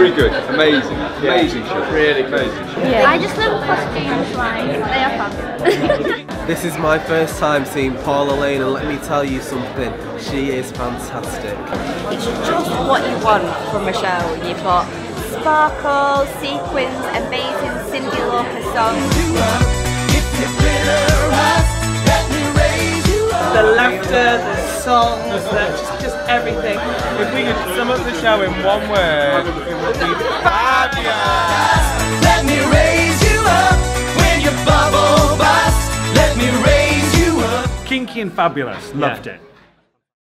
Very good, amazing, amazing show. Really amazing show. Yeah. I just love costumes, like, they are fabulous. This is my first time seeing Paula Lane, and let me tell you something, she is fantastic. It's just what you want from a show. You've got sparkle, sequins, amazing Cyndi Lauper songs. The laughter, the songs, just everything. If we could sum up the show in one word, it would be fabulous. Let me raise you up when you bubble bust. Let me raise you up. Kinky and fabulous, loved it.